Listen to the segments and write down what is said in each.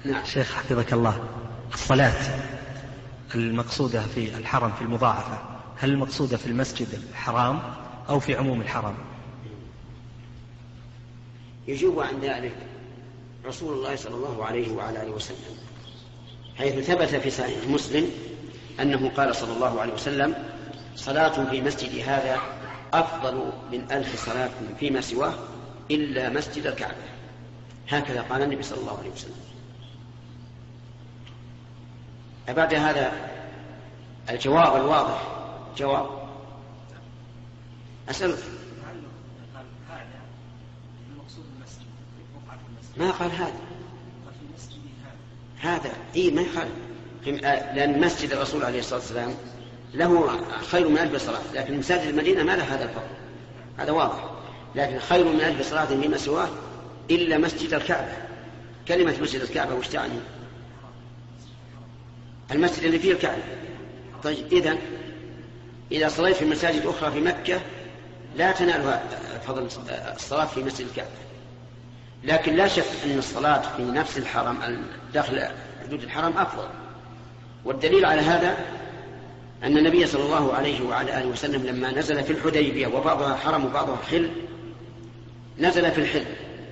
نعم. شيخ حفظك الله، الصلاة المقصودة في الحرم في المضاعفة، هل المقصودة في المسجد الحرام أو في عموم الحرم؟ يجوب عن ذلك رسول الله صلى الله عليه وعلى آله وسلم، حيث ثبت في صحيح مسلم أنه قال صلى الله عليه وسلم: صلاة في مسجد هذا أفضل من 1000 صلاة فيما سواه إلا مسجد الكعبة. هكذا قال النبي صلى الله عليه وسلم. بعد هذا الجواب الواضح جواب أسألك، ما قال هذا ما يخالف، لأن مسجد الرسول عليه الصلاة والسلام له خير من 1000 صلاة، لكن مساجد المدينة ما له هذا الفضل، هذا واضح. لكن خير من 1000 صلاة فيما سواه إلا مسجد الكعبة. كلمة مسجد الكعبة وش تعني؟ المسجد اللي فيه الكعبة. طيب إذا صليت في مساجد أخرى في مكة لا تنال فضل الصلاة في مسجد الكعبة، لكن لا شك أن الصلاة في نفس الحرم داخل حدود الحرم أفضل. والدليل على هذا أن النبي صلى الله عليه وعلى آله وسلم لما نزل في الحديبية وبعضها حرم وبعضها حل، نزل في الحل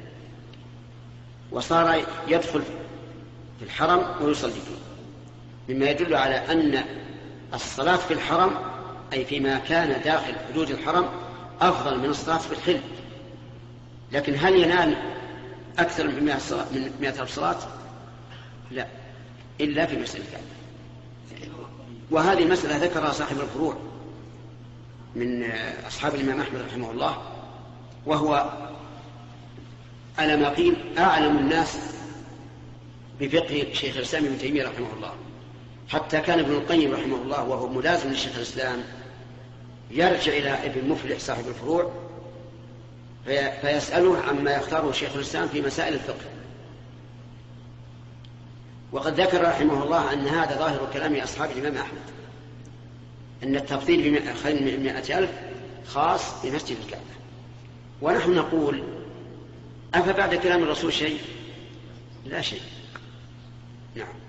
وصار يدخل في الحرم ويصلي فيه، مما يدل على أن الصلاة في الحرم أي فيما كان داخل حدود الحرم أفضل من الصلاة في الحل. لكن هل ينال أكثر من 100 صلاة؟ لا، إلا في مسجد الكعبة. وهذه المسألة ذكرها صاحب الفروع من أصحاب الإمام أحمد رحمه الله، وهو على ما قيل أعلم الناس بفقه شيخ الإسلام ابن تيمية رحمه الله، حتى كان ابن القيم رحمه الله وهو ملازم لشيخ الإسلام يرجع إلى ابن مفلح صاحب الفروع فيسأله عما يختاره شيخ الإسلام في مسائل الفقه. وقد ذكر رحمه الله أن هذا ظاهر كلام أصحاب الإمام أحمد، أن التفضيل بخير من 100,000 خاص بمسجد الكعبة. ونحن نقول: أفبعد كلام الرسول شيء؟ لا شيء. نعم.